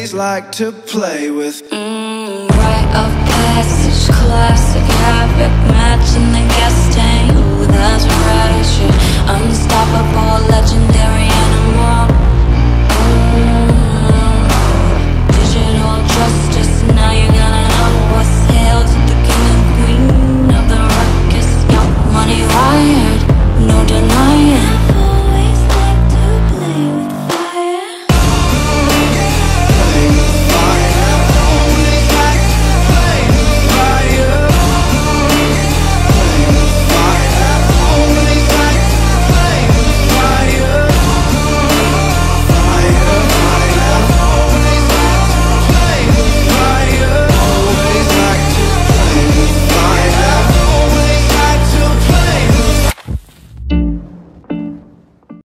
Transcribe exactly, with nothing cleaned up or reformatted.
ladies like to play with. mm, Rite of passage, classic habit, matching the gas tank. Ooh, that's right, shit. Unstoppable, legendary.